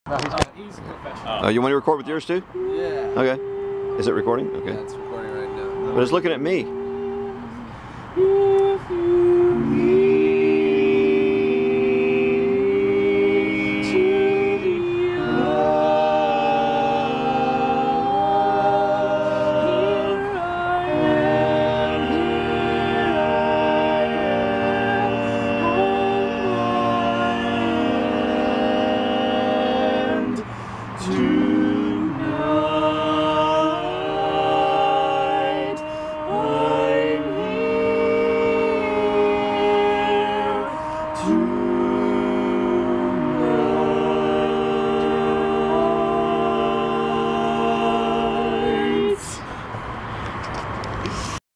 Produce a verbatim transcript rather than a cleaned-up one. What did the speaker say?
No, he's, Uh, he's a professional. Uh, you want to record with yours too? Yeah. Okay. Is it recording? Okay. Yeah, it's recording right now. But it's looking at me.